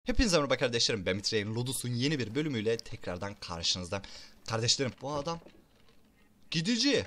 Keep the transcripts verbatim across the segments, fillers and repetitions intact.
Hepinize merhaba kardeşlerim, ben Mitre'nin Ludus'un yeni bir bölümüyle tekrardan karşınızdayım. Kardeşlerim, bu adam gidici.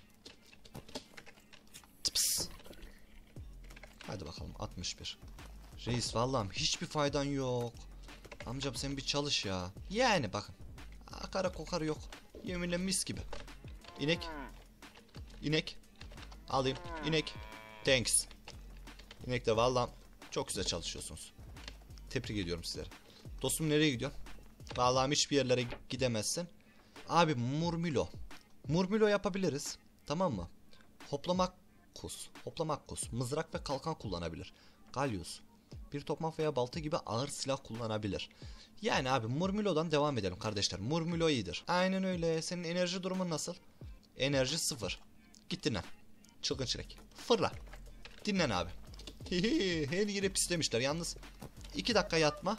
Tıps. Hadi bakalım, altmış bir. Reis vallahi hiçbir faydan yok. Amcam sen bir çalış ya. Yani bakın, akara kokarı yok. Yeminle mis gibi. İnek. İnek. Alayım. İnek. Thanks. İnek de vallahi çok güzel çalışıyorsunuz. Tebrik ediyorum sizlere. Dostum nereye gidiyorsun? Vallahi hiçbir yerlere gidemezsin. Abi Murmilo. Murmilo yapabiliriz. Tamam mı? Hoplamak kus. Hoplamak kus. Mızrak ve kalkan kullanabilir. Galyus. Bir tokmak veya balta gibi ağır silah kullanabilir. Yani abi Murmilo'dan devam edelim kardeşler. Murmilo iyidir. Aynen öyle. Senin enerji durumun nasıl? Enerji sıfır. Git dinlen. Çılgın çilek. Fırla. Dinlen abi. Her yere pislemişler. Yalnız iki dakika yatma.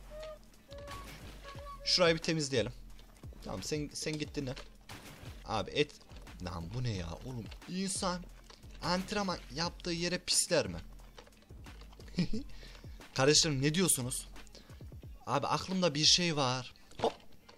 Şurayı bir temizleyelim. Tamam sen sen git dinlen. Abi et. Lan bu ne ya oğlum? İnsan antrenman yaptığı yere pisler mi? Kardeşlerim ne diyorsunuz? Abi aklımda bir şey var. Hop.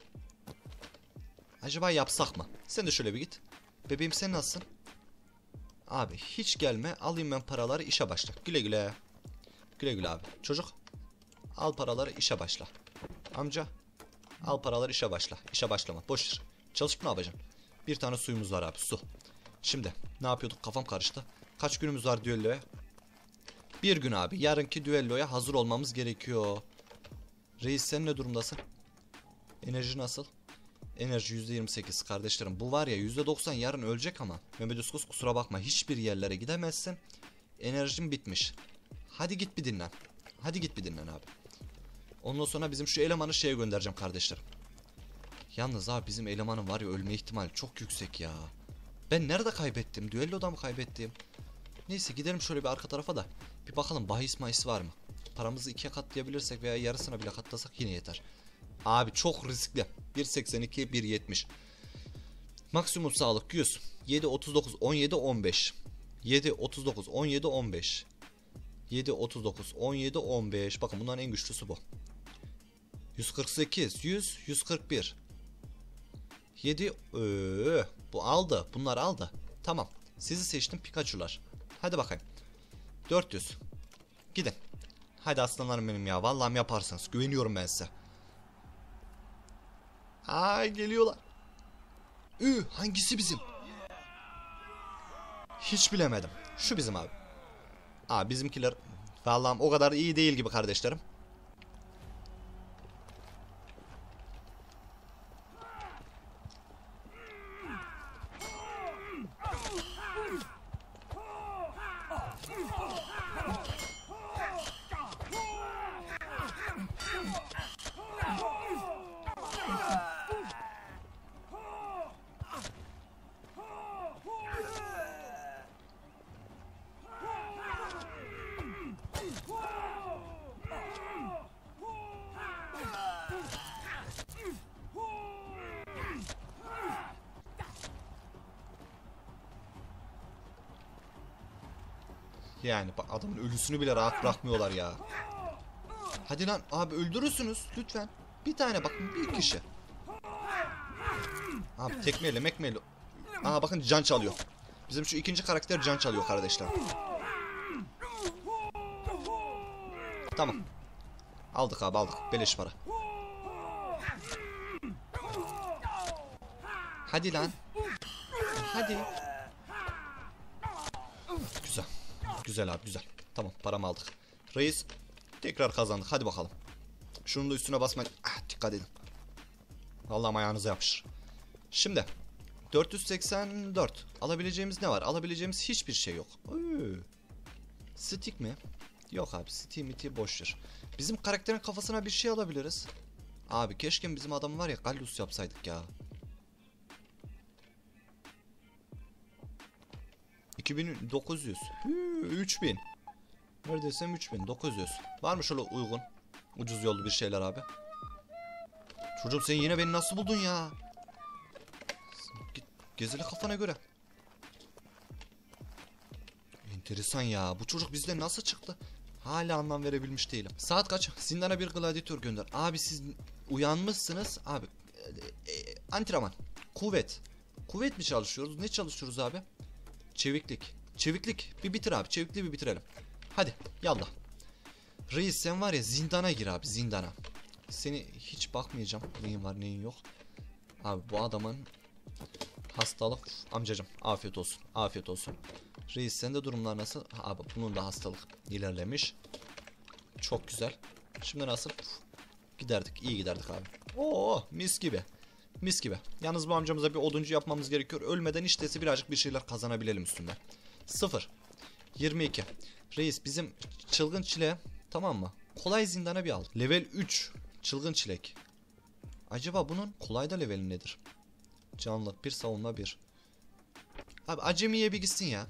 Acaba yapsak mı? Sen de şöyle bir git. Bebeğim sen nasılsın? Abi hiç gelme. Alayım ben paraları, işe başla. Güle güle. Güle güle abi. Çocuk. Al paraları, işe başla. Amca. Al paraları, işe başla. İşe başlama. Boş ver. Çalışıp ne yapacaksın? Bir tane suyumuz var abi. Su. Şimdi ne yapıyorduk? Kafam karıştı. Kaç günümüz var düelloya? Bir gün abi. Yarınki düelloya hazır olmamız gerekiyor. Reis sen ne durumdasın? Enerji nasıl? Enerji yüzde yirmi sekiz kardeşlerim. Bu var ya yüzde doksan yarın ölecek ama. Mehmet Uskus kusura bakma. Hiçbir yerlere gidemezsin. Enerjim bitmiş. Hadi git bir dinlen. Hadi git bir dinlen abi. Ondan sonra bizim şu elemanı şeye göndereceğim kardeşlerim. Yalnız abi bizim elemanın var ya ölme ihtimali çok yüksek ya. Ben nerede kaybettim? Düelloda mı kaybettim? Neyse gidelim şöyle bir arka tarafa da. Bir bakalım bahis mahis var mı? Paramızı ikiye katlayabilirsek veya yarısına bile katlasak yine yeter. Abi çok riskli. bir seksen iki bir yetmiş. Maksimum sağlık yüz. yedi otuz dokuz on yedi on beş. yedi otuz dokuz on yedi on beş. yedi otuz dokuz on yedi on beş. Bakın bunların en güçlüsü bu. yüz kırk sekiz yüz yüz kırk bir. yedi ee, bu aldı. Bunlar aldı. Tamam. Sizi seçtim Pikachu'lar. Hadi bakayım. dört yüz. Gidin. Hadi aslanlarım benim ya. Vallahi yaparsınız. Güveniyorum ben size. Ay geliyorlar. Ü hangisi bizim? Hiç bilemedim. Şu bizim abi. Aa bizimkiler vallahi o kadar iyi değil gibi kardeşlerim. Yani adamın ölüsünü bile rahat bırakmıyorlar ya. Hadi lan abi öldürürsünüz lütfen. Bir tane bakın bir kişi. Abi tekmeyle mekmeyle. Aha bakın can çalıyor. Bizim şu ikinci karakter can çalıyor kardeşler. Tamam. Aldık abi aldık. Beleş para. Hadi lan. Hadi. Güzel. Güzel abi güzel. Tamam paramı aldık. Reis tekrar kazandık. Hadi bakalım. Şunun da üstüne basmayın. Ah, dikkat edin. Vallahi ayağınıza yapışır. Şimdi dört yüz seksen dört. Alabileceğimiz ne var? Alabileceğimiz hiçbir şey yok. Oy. Stick mi? Yok abi. Stick miti boşver. Bizim karakterin kafasına bir şey alabiliriz. Abi keşke bizim adam var ya Gallus yapsaydık ya. iki bin dokuz yüz. üç bin. Neredeyse üç bin dokuz yüz. Var mı şöyle uygun? Ucuz yollu bir şeyler abi. Çocuğum sen yine beni nasıl buldun ya? Git gezili kafana göre. Enteresan ya. Bu çocuk bizden nasıl çıktı? Hala anlam verebilmiş değilim. Saat kaç? Zindana bir gladyatör gönder. Abi siz uyanmışsınız. Abi e, e, antrenman. Kuvvet. Kuvvet mi çalışıyoruz? Ne çalışıyoruz abi? Çeviklik. Çeviklik. Bir bitir abi. Çevikliği bir bitirelim. Hadi yallah. Reis sen var ya zindana gir abi, zindana. Seni hiç bakmayacağım. Neyin var neyin yok. Abi bu adamın hastalık. Amcacım afiyet olsun. Afiyet olsun. Reis sende durumlar nasıl? Abi bunun da hastalık ilerlemiş. Çok güzel. Şimdi nasıl? Giderdik. İyi giderdik abi. Oo mis gibi. Mis gibi. Yalnız bu amcamıza bir oduncu yapmamız gerekiyor. Ölmeden iştesi birazcık bir şeyler kazanabilelim üstünden. Sıfır. yirmi iki. Reis bizim çılgın çile, tamam mı? Kolay zindana bir al. Level üç. Çılgın çilek. Acaba bunun kolayda leveli nedir? Canlılık bir, savunma bir. Abi acemiye bir gitsin ya.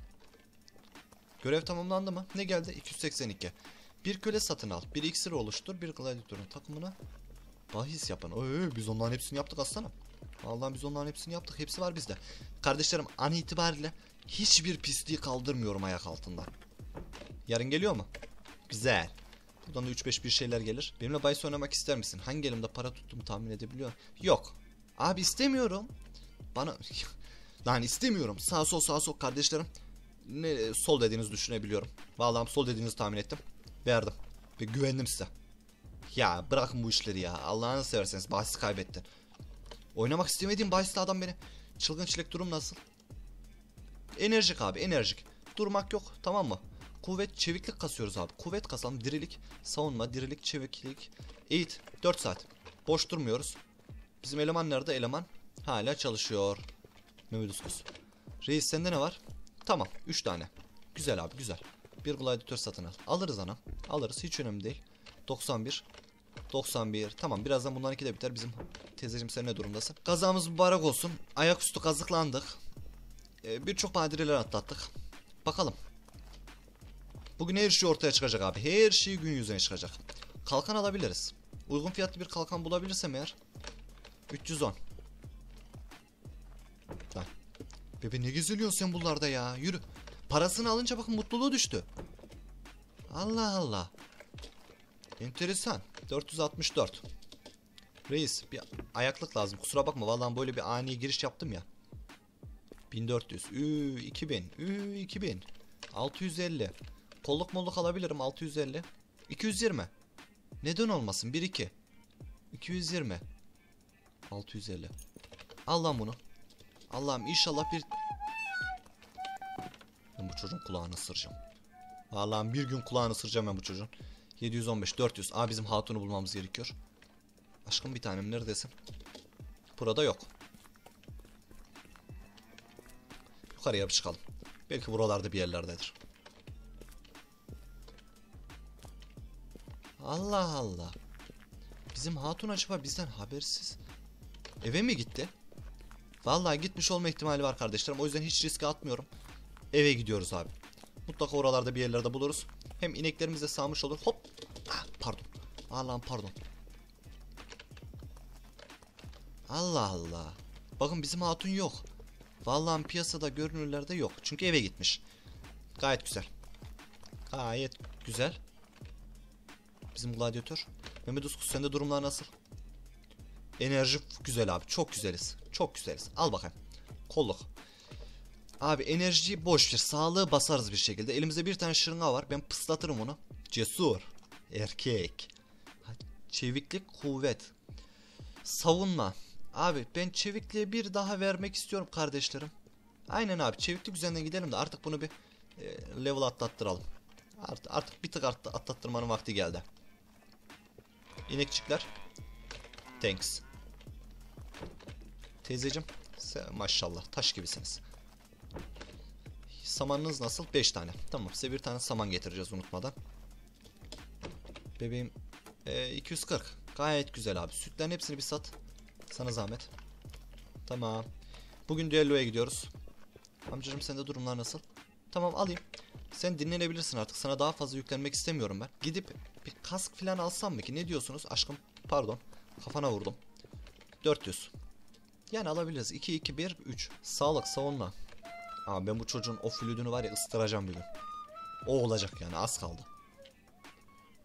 Görev tamamlandı mı? Ne geldi? iki yüz seksen iki. Bir köle satın al. Bir iksir oluştur. Bir gladyatörün takımına bahis yapın. Oy, biz onların hepsini yaptık aslanım. Vallahi biz onların hepsini yaptık. Hepsi var bizde. Kardeşlerim an itibariyle hiçbir pisliği kaldırmıyorum ayak altından. Yarın geliyor mu? Güzel. Buradan da üç beş bir şeyler gelir. Benimle bahis oynamak ister misin? Hangi elimde para tuttuğumu tahmin edebiliyor? Yok. Abi istemiyorum. Bana... Lan istemiyorum. Sağ sol sağ sol kardeşlerim. Ne, sol dediğinizi düşünebiliyorum. Vallahi sol dediğinizi tahmin ettim. Verdim. Ve güvendim size. Ya bırakın bu işleri ya. Allah'ını severseniz bahsi kaybettin. Oynamak istemediğim bahiste adam beni. Çılgın çilek durum nasıl? Enerjik abi enerjik. Durmak yok tamam mı? Kuvvet çeviklik kasıyoruz abi. Kuvvet kasalım. Dirilik, savunma, dirilik, çeviklik. Eğit. dört saat. Boş durmuyoruz. Bizim eleman nerede? Eleman hala çalışıyor. Mehmet Uskus. Reis sende ne var? Tamam. üç tane. Güzel abi güzel. Bir gladyatör satın al. Alırız anam. Alırız. Hiç önemli değil. doksan bir. doksan bir. Tamam birazdan bunlarınki de biter. Bizim teyzeciğim sen ne durumdasın? Kazamız mübarek olsun. Ayaküstü kazıklandık. Ee, Birçok badireler atlattık. Bakalım. Bugün her şey ortaya çıkacak abi. Her şey gün yüzüne çıkacak. Kalkan alabiliriz. Uygun fiyatlı bir kalkan bulabilirsem eğer. üç yüz on. Lan. Bebe ne geziliyorsun sen bunlarda ya? Yürü. Parasını alınca bakın mutluluğu düştü. Allah Allah. Enteresan. dört yüz altmış dört. Reis bir ayaklık lazım. Kusura bakma vallahi böyle bir ani giriş yaptım ya. bin dört yüz. Ü iki bin. Ü iki bin. altı yüz elli. Kolluk molluk alabilirim altı yüz elli. iki yüz yirmi. Neden olmasın? bir iki. iki yüz yirmi. altı yüz elli. Al lan bunu. Allah'ım inşallah bir... Ben bu çocuğun kulağını ısıracağım. Allah'ım bir gün kulağını ısıracağım ben bu çocuğun. yedi yüz on beş dört yüz. Aa bizim hatunu bulmamız gerekiyor. Aşkım bir tanem neredesin? Burada yok. Yukarıya bir çıkalım. Belki buralarda bir yerlerdedir. Allah Allah. Bizim hatun acaba bizden habersiz eve mi gitti? Vallahi gitmiş olma ihtimali var kardeşlerim. O yüzden hiç riske atmıyorum. Eve gidiyoruz abi. Mutlaka oralarda bir yerlerde buluruz. Hem ineklerimiz de sağmış olur. Hop. Ah, pardon. Allah'ım pardon. Allah Allah. Bakın bizim hatun yok. Vallahi piyasada görünürlerde yok. Çünkü eve gitmiş. Gayet güzel. Gayet güzel. Bizim gladyatör. Mehmet Uskus sende durumlar nasıl? Enerji güzel abi. Çok güzeliz. Çok güzeliz. Al bakayım. Kolluk. Abi enerjiyi boş ver. Sağlığı basarız bir şekilde. Elimizde bir tane şırınga var. Ben pıslatırım onu. Cesur. Erkek. Çeviklik, kuvvet. Savunma. Abi ben çevikliğe bir daha vermek istiyorum kardeşlerim. Aynen abi. Çeviklik üzerinden gidelim de artık bunu bir e, level atlattıralım. Artık, artık bir tık atlattırmanın vakti geldi. İnekçikler. Thanks. Teyzeciğim. Maşallah taş gibisiniz. Samanınız nasıl? beş tane. Tamam size bir tane saman getireceğiz unutmadan. Bebeğim e, iki yüz kırk. Gayet güzel abi. Sütlerin hepsini bir sat. Sana zahmet. Tamam. Bugün düelloya gidiyoruz. Amcacığım sende durumlar nasıl? Tamam alayım. Sen dinlenebilirsin artık. Sana daha fazla yüklenmek istemiyorum ben. Gidip bir kask falan alsam mı ki? Ne diyorsunuz? Aşkım pardon. Kafana vurdum. dört yüz. Yani alabiliriz. iki iki bir üç. Sağlık savunma. Ama ben bu çocuğun o flütünü var ya ıstıracağım bir gün. O olacak yani az kaldı.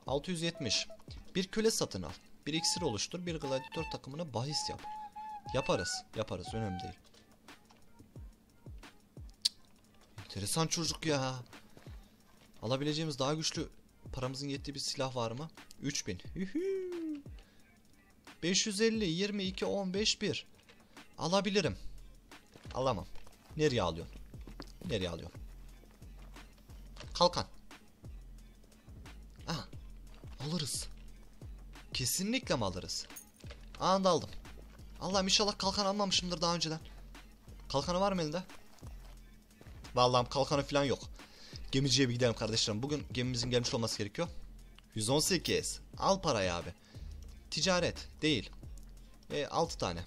altı yüz yetmiş. Bir küle satın al. Bir iksir oluştur. Bir gladyatör takımına bahis yap. Yaparız. Yaparız. Önemli değil. Cık. Enteresan çocuk ya. Alabileceğimiz daha güçlü, paramızın yettiği bir silah var mı? üç bin. beş yüz elli, yirmi iki, on beş, bir. Alabilirim. Alamam. Nereye alıyorsun? Nereye alıyorsun? Kalkan. Aha. Alırız. Kesinlikle mi alırız? Anında aldım. Allah'ım inşallah kalkan almamışımdır daha önceden. Kalkanı var mı elinde? Vallahi kalkanı falan yok. Gemiciye bir gidelim kardeşlerim. Bugün gemimizin gelmiş olması gerekiyor. yüz on sekiz. Al parayı abi. Ticaret değil. E, altı tane.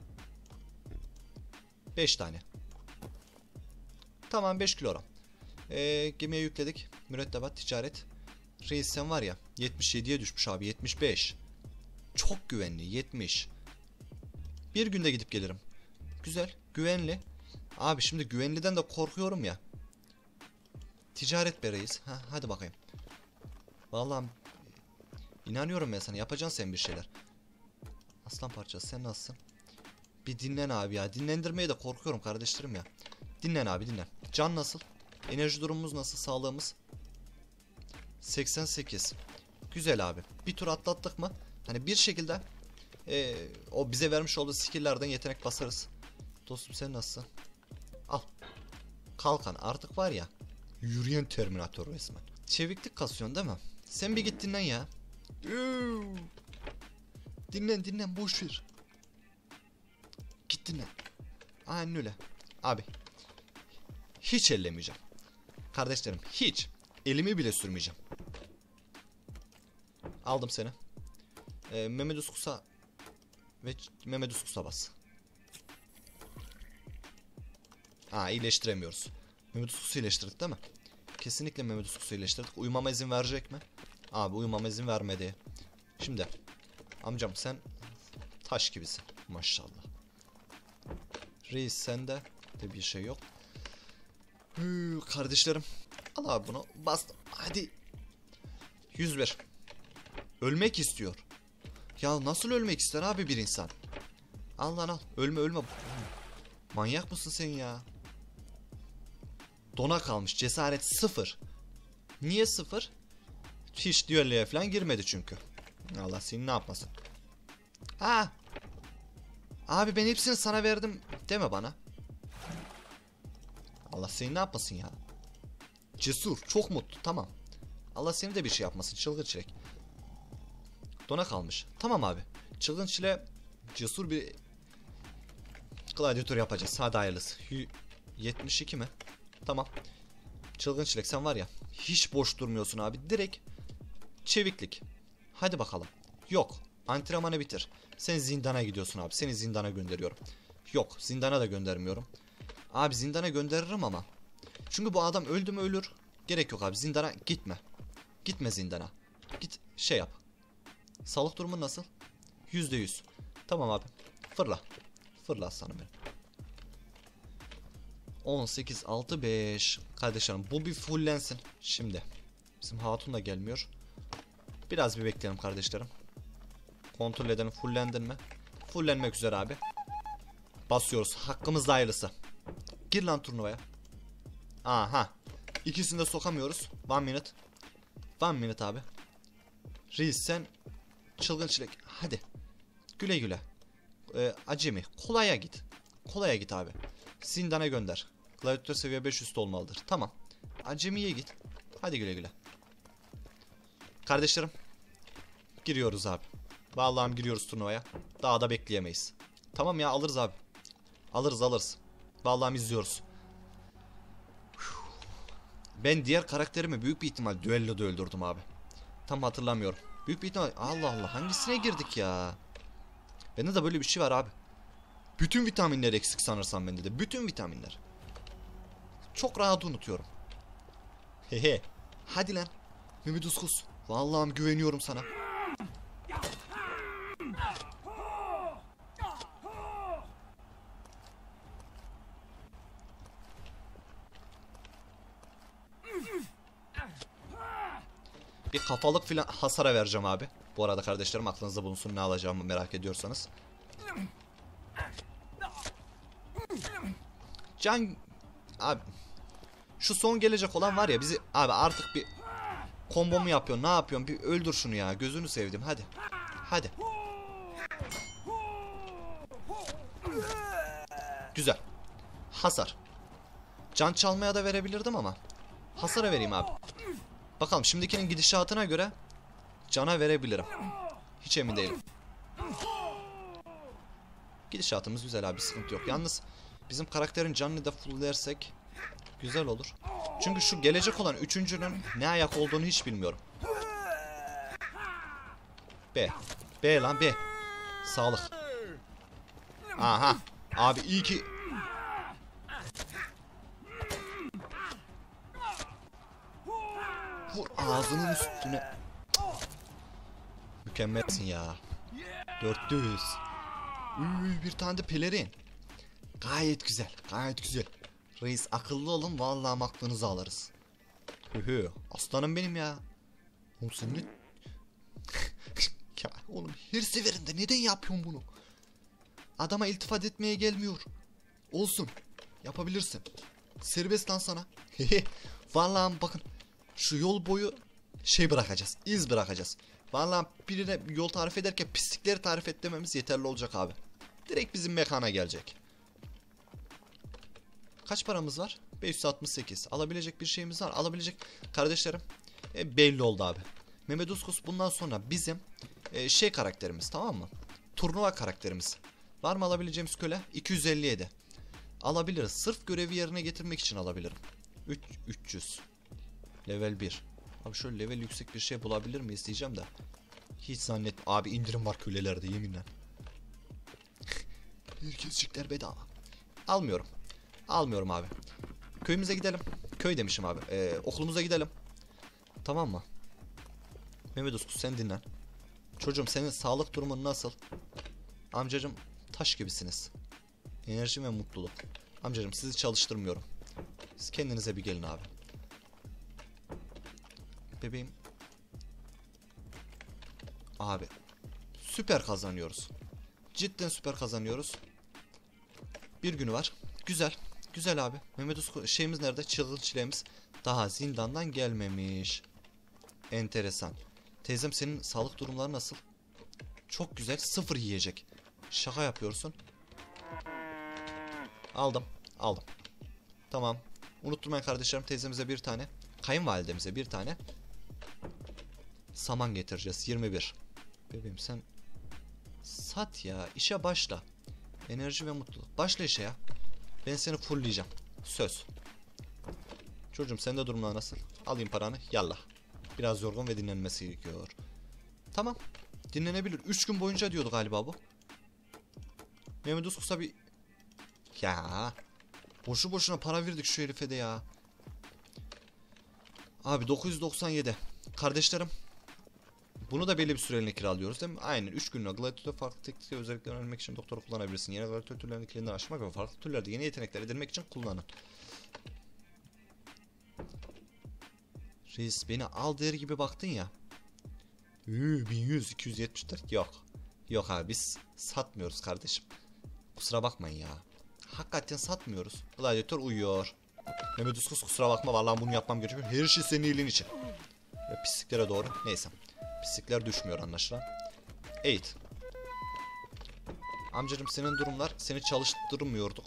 beş tane. Tamam, beş kilogram. E, gemiye yükledik. Mürettebat, ticaret. Reis sen var ya, yetmiş yediye düşmüş abi. yetmiş beş. Çok güvenli. yetmiş. Bir günde gidip gelirim. Güzel. Güvenli. Abi şimdi güvenliden de korkuyorum ya. Ticaret be reis. Ha, hadi bakayım. Vallahi inanıyorum ben sana. Yapacaksın sen bir şeyler. Aslan parçası, sen nasılsın? Bir dinlen abi ya. Dinlendirmeye de korkuyorum kardeşlerim ya. Dinlen abi, dinlen. Can nasıl? Enerji durumumuz nasıl? Sağlığımız? seksen sekiz. Güzel abi. Bir tur atlattık mı? Hani bir şekilde e, o bize vermiş olduğu skill'lerden yetenek basarız. Dostum sen nasılsın? Al. Kalkan artık var ya. Yürüyen Terminator resmen. Çeviklik kasıyorsun değil mi? Sen bir git dinlen ya. Dinlen dinlen, boş ver. Git dinlen. Aynen öyle. Abi. Hiç ellemeyeceğim. Kardeşlerim hiç. Elimi bile sürmeyeceğim. Aldım seni. Ee, Mehmet Uskus'a ve Mehmet Uskus'a bas. Ha, iyileştiremiyoruz. Mehmet Uskus'u iyileştirdik değil mi? Kesinlikle Mehmet Uskus'u iyileştirdik. Uyumama izin verecek mi? Abi uyumama izin vermedi. Şimdi amcam sen taş gibisin maşallah. Reis sende de bir şey yok. Hıı, kardeşlerim. Al abi bunu, bastım. Hadi. yüz bir. Ölmek istiyor. Ya nasıl ölmek ister abi bir insan? Al lan al. Ölme ölme. Manyak mısın sen ya? Dona kalmış. Cesaret sıfır. Niye sıfır? Hiç düelloya falan girmedi çünkü. Allah seni ne yapmasın. Ha. Abi ben hepsini sana verdim deme bana. Allah seni ne yapmasın ya. Cesur, çok mutlu, tamam. Allah seni de bir şey yapmasın, çılgın çilek. Dona kalmış. Tamam abi. Çılgın çile cesur bir gladyatör yapacağız. Hadi hayırlısı. yetmiş iki mi? Tamam. Çılgın çilek sen var ya, hiç boş durmuyorsun abi. Direkt çeviklik. Hadi bakalım. Yok. Antrenmanı bitir. Sen zindana gidiyorsun abi. Seni zindana gönderiyorum. Yok. Zindana da göndermiyorum. Abi zindana gönderirim ama. Çünkü bu adam öldü mü ölür. Gerek yok abi. Zindana gitme. Gitme zindana. Git şey yap. Sağlık durumu nasıl? yüzde yüz. Tamam abi. Fırla. Fırla aslanım benim. on sekiz altı beş. Kardeşlerim bu bir fullensin. Şimdi. Bizim hatun da gelmiyor. Biraz bir bekleyelim kardeşlerim. Kontrol edelim, fullendin mi? Fullenmek üzere abi. Basıyoruz. Hakkımızda hayırlısı. Gir lan turnuvaya. Aha. İkisini de sokamıyoruz. One minute. One minute abi. Reis sen çılgın çilek. Hadi. Güle güle. Ee, acemi. Kolaya git. Kolaya git abi. Zindana gönder. Gladyatör seviye beş üstü olmalıdır. Tamam. Acemiye git. Hadi güle güle. Kardeşlerim. Giriyoruz abi. Vallahi giriyoruz turnuvaya. Daha da bekleyemeyiz. Tamam ya, alırız abi. Alırız alırız. Vallahi izliyoruz. Ben diğer karakterimi büyük bir ihtimal düelloda öldürdüm abi. Tam hatırlamıyorum. Büyük bir ihtimal. Allah Allah, hangisine girdik ya? Bende de böyle bir şey var abi. Bütün vitaminler eksik sanırsam bende de. Bütün vitaminler. Çok rahat unutuyorum. Hehe. Hadi lan. Mehmet Uskus. Vallahi güveniyorum sana. Bir kafalık filan hasara vereceğim abi. Bu arada kardeşlerim aklınızda bulunsun, ne alacağımı merak ediyorsanız. Can abi, şu son gelecek olan var ya bizi abi, artık bir kombo mu yapıyorsun, ne yapıyorsun, bir öldür şunu ya, gözünü sevdim, hadi. Hadi. Güzel. Hasar. Can çalmaya da verebilirdim ama hasara vereyim abi. Bakalım şimdikinin gidişatına göre cana verebilirim. Hiç emin değilim. Gidişatımız güzel abi, sıkıntı yok. Yalnız bizim karakterin canını da fulllersek güzel olur. Çünkü şu gelecek olan üçüncünün ne ayak olduğunu hiç bilmiyorum. B. B lan B. Sağlık. Aha. Abi iyi ki... Vur ağzının üstüne. Mükemmelsin ya. dört yüz. Üy, bir tane de pelerin. Gayet güzel. Gayet güzel. Reis akıllı olun, vallahi aklınızı alırız. Hühü. Aslanım benim ya. Oğlum sen ne... Ya oğlum her seferinde neden yapıyorsun bunu? Adama iltifat etmeye gelmiyor. Olsun. Yapabilirsin. Serbest lan sana. Vallahi bakın. Şu yol boyu şey bırakacağız. İz bırakacağız. Vallahi birine yol tarif ederken pislikleri tarif et dememiz yeterli olacak abi. Direkt bizim mekana gelecek. Kaç paramız var? beş yüz altmış sekiz. Alabilecek bir şeyimiz var. Alabilecek kardeşlerim. E, belli oldu abi. Mehmet Uskus bundan sonra bizim e, şey karakterimiz, tamam mı? Turnuva karakterimiz. Var mı alabileceğimiz köle? iki yüz elli yedi. Alabiliriz. Sırf görevi yerine getirmek için alabilirim. üç yüz. Level bir. Abi şöyle level yüksek bir şey bulabilir miyiz diyeceğim de. Hiç zannet. Abi indirim var kölelerde yeminle. Herkescikler bedava. Almıyorum. Almıyorum abi. Köyümüze gidelim. Köy demişim abi. Ee, okulumuza gidelim. Tamam mı? Mehmet Uskus sen dinlen. Çocuğum senin sağlık durumun nasıl? Amcacım taş gibisiniz. Enerji ve mutluluk. Amcacım sizi çalıştırmıyorum. Siz kendinize bir gelin abi. Bebeğim. Abi. Süper kazanıyoruz. Cidden süper kazanıyoruz. Bir günü var. Güzel. Güzel abi. Mehmet Usku şeyimiz nerede? Çılgın çileğimiz daha zindandan gelmemiş. Enteresan. Teyzem senin sağlık durumları nasıl? Çok güzel. Sıfır yiyecek. Şaka yapıyorsun. Aldım. Aldım. Tamam. Unutturmayın kardeşlerim, teyzemize bir tane. Kayınvalidemize bir tane. Saman getireceğiz. yirmi bir. Bebeğim sen sat ya. İşe başla. Enerji ve mutluluk. Başla işe ya. Ben seni fullleyeceğim. Söz. Çocuğum sende durumlar nasıl? Alayım paranı. Yallah. Biraz yorgun ve dinlenmesi gerekiyor. Tamam. Dinlenebilir. üç gün boyunca diyordu galiba bu. Mehmet Uskus'a bir... Ya. Boşu boşuna para verdik şu herife de ya. Abi dokuz yüz doksan yedi. Kardeşlerim. Bunu da belli bir süreliğine kiralıyoruz değil mi? Aynen. üç günlüğüne gladyatör farklı teknik özellikler öğrenmek için doktoru kullanabilirsin. Yeni gladyatör türlerini kendini aşmak ve farklı türlerde yeni yetenekler edinmek için kullanın. Reis beni al der gibi baktın ya. Üü, bin yüz, iki yüz yetmiş dört. Yok. Yok abi biz satmıyoruz kardeşim. Kusura bakmayın ya. Hakikaten satmıyoruz. Gladyatör uyuyor. Mehmet Uskus kusura bakma, vallahi bunu yapmam gerekiyor. Her şey senin iyiliğin için. Ve pisliklere doğru. Neyse. Pislikler düşmüyor anlaşılan. Eğit. Amcacım senin durumlar, seni çalıştırmıyorduk.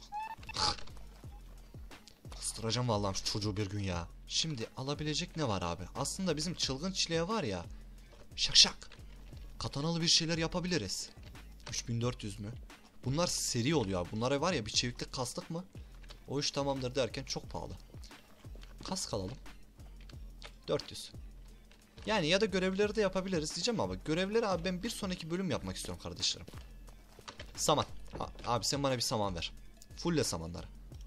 Kıstıracağım vallahi şu çocuğu bir gün ya. Şimdi alabilecek ne var abi? Aslında bizim çılgın çileğe var ya. Şak şak. Katanalı bir şeyler yapabiliriz. üç bin dört yüz mü? Bunlar seri oluyor. Bunlara var ya bir çeviklik kastık mı? O iş tamamdır derken çok pahalı. Kask alalım. dört yüz. Yani ya da görevleri de yapabiliriz diyeceğim ama görevleri abi ben bir sonraki bölüm yapmak istiyorum kardeşlerim. Saman. A abi sen bana bir saman ver. Fulle samanları.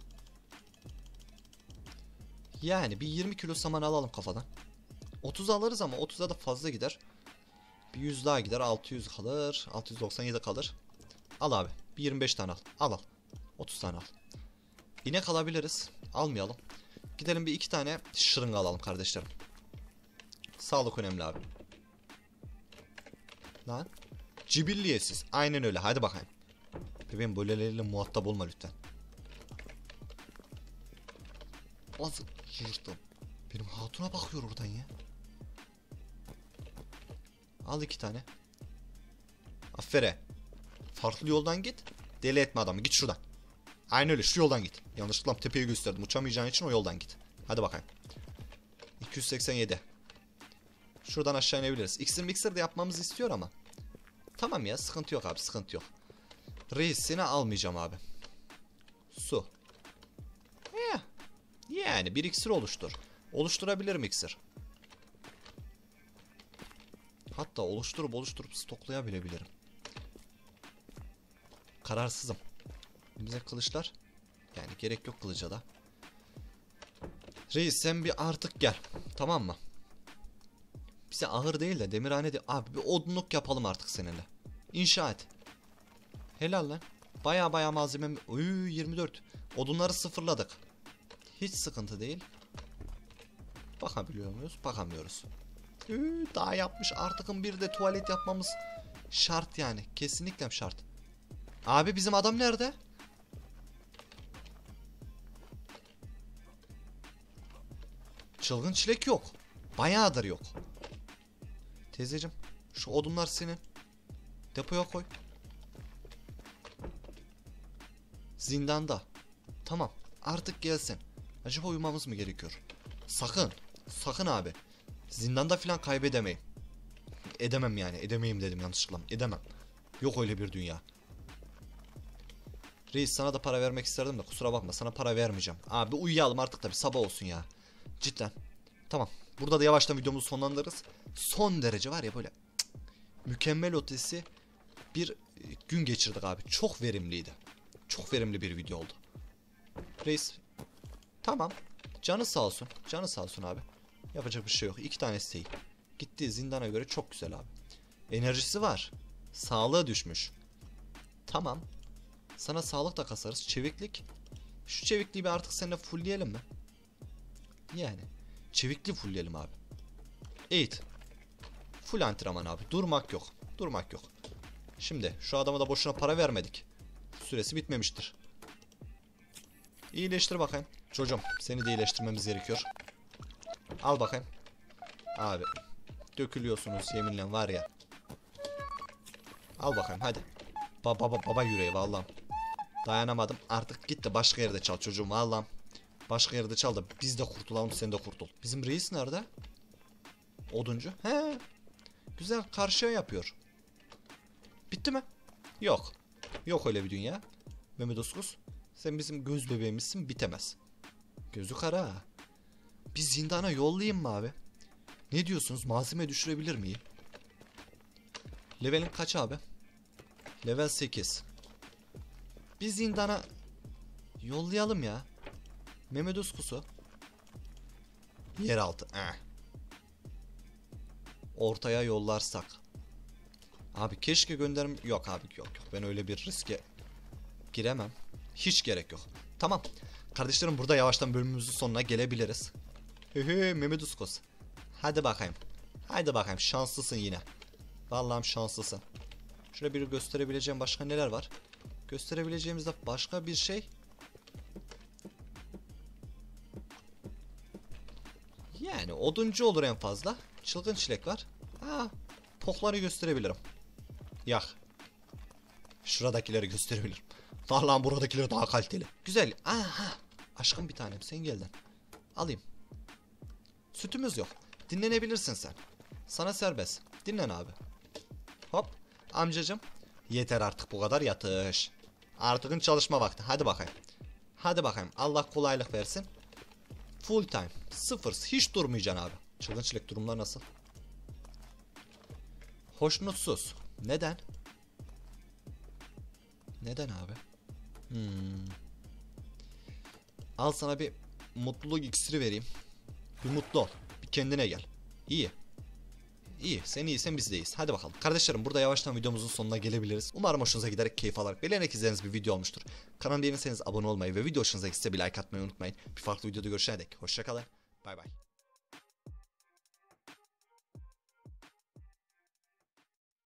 Yani bir yirmi kilo saman alalım kafadan. otuz alırız ama otuza da fazla gider. Bir yüz daha gider, altı yüz kalır. altı yüz doksan yedi kalır. Al abi. Bir yirmi beş tane al. Al al. otuz tane al. İnek alabiliriz. Almayalım. Gidelim bir iki tane şırınga alalım kardeşlerim. Sağlık önemli abi. Lan. Cibilliyetsiz. Aynen öyle. Hadi bakayım. Bebeğim böyleleriyle muhatap olma lütfen. Az yırttım. Benim hatuna bakıyor oradan ya. Al iki tane. Aferin. Farklı yoldan git. Deli etme adamı. Git şuradan. Aynen öyle. Şu yoldan git. Yanlışlıkla tepeyi gösterdim. Uçamayacağın için o yoldan git. Hadi bakayım. iki yüz seksen yedi. Şuradan aşağı inebiliriz. İksir miksir de yapmamızı istiyor ama. Tamam ya. Sıkıntı yok abi. Sıkıntı yok. Reis seni almayacağım abi. Su. Eh. Yani bir iksir oluştur. Oluşturabilirim iksir. Hatta oluşturup oluşturup stoklayabilebilirim. Kararsızım. Bize kılıçlar. Yani gerek yok kılıca da. Reis sen bir artık gel. Tamam mı? Bize ahır değil de demirhane değil. Abi bir odunluk yapalım artık seninle. İnşa et. Helal lan. Baya baya malzeme. Uy yirmi dört. Odunları sıfırladık. Hiç sıkıntı değil. Bakabiliyor muyuz? Bakamıyoruz. Üy, daha yapmış. Artıkın bir de tuvalet yapmamız şart yani. Kesinlikle şart. Abi bizim adam nerede? Çılgın çilek yok. Bayağıdır yok. Teyzeciğim şu odunlar senin. Depoya koy. Zindanda. Tamam artık gelsin. Acaba uyumamız mı gerekiyor? Sakın. Sakın abi. Zindanda falan kaybedemeyim. Edemem yani. Edemeyim dedim yanlışlıkla. Edemem. Yok öyle bir dünya. Reis sana da para vermek isterdim de kusura bakma sana para vermeyeceğim. Abi uyuyalım artık tabi sabah olsun ya. Cidden. Tamam. Burada da yavaştan videomuzu sonlandırırız. Son derece var ya böyle cık, mükemmel ötesi bir gün geçirdik abi. Çok verimliydi. Çok verimli bir video oldu. Reis. Tamam. Canı sağ olsun. Canı sağ olsun abi. Yapacak bir şey yok. İki tane isteği. Gittiği zindana göre çok güzel abi. Enerjisi var. Sağlığı düşmüş. Tamam. Sana sağlık da kasarız. Çeviklik. Şu çevikliği bir artık seninle fullleyelim mi? Yani. Çevikli fullleyelim abi. Eğit. Full antrenman abi. Durmak yok. Durmak yok. Şimdi şu adama da boşuna para vermedik. Süresi bitmemiştir. İyileştir bakayım. Çocuğum seni de iyileştirmemiz gerekiyor. Al bakayım. Abi. Dökülüyorsunuz yeminle var ya. Al bakayım hadi. Baba baba baba yüreği vallahi. Dayanamadım. Artık git de başka yerde çal çocuğum vallahi. Başka yerde çal da biz de kurtulalım sen de kurtul. Bizim reis nerede? Oduncu. He. Güzel karşıya yapıyor. Bitti mi? Yok. Yok öyle bir dünya. Mehmet Uskus. Sen bizim göz bebeğimizsin bitemez. Gözü kara. Bir zindana yollayayım mı abi? Ne diyorsunuz? Malzeme düşürebilir miyim? Levelin kaç abi? Level sekiz. Bir zindana yollayalım ya. Mehmet Uskus'u. Yeraltı. Eh. Ortaya yollarsak. Abi keşke gönderim. Yok abi yok yok. Ben öyle bir riske giremem. Hiç gerek yok. Tamam. Kardeşlerim burada yavaştan bölümümüzün sonuna gelebiliriz. Hehe Mehmet Uskus. Hadi bakayım. Hadi bakayım şanslısın yine. Vallahi şanslısın. Şurada bir gösterebileceğim başka neler var? Gösterebileceğimizde başka bir şey. Yani oduncu olur en fazla. Çılgın çilek var. Ha, pokları gösterebilirim. Yak. Şuradakileri gösterebilirim. Vallahi buradakiler daha kaliteli. Güzel. Aha. Aşkım bir tanem sen geldin. Alayım. Sütümüz yok. Dinlenebilirsin sen. Sana serbest. Dinlen abi. Hop. Amcacım. Yeter artık bu kadar yatış. Artıkın çalışma vakti. Hadi bakayım. Hadi bakayım. Allah kolaylık versin. Full time. Sıfır. Hiç durmayacaksın abi. Çılgın çilek durumlar nasıl? Hoşnutsuz. Neden? Neden abi? Hmm. Al sana bir mutluluk iksiri vereyim. Bir mutlu ol. Bir kendine gel. İyi. İyi. Sen iyisen biz de iyiyiz. Hadi bakalım. Kardeşlerim burada yavaştan videomuzun sonuna gelebiliriz. Umarım hoşunuza giderek keyif alarak beğenerek izlediğiniz bir video olmuştur. Kanalıma beğenirseniz abone olmayı ve video hoşunuza gitse bir like atmayı unutmayın. Bir farklı videoda görüşene dek. Hoşçakalın. Bay bay.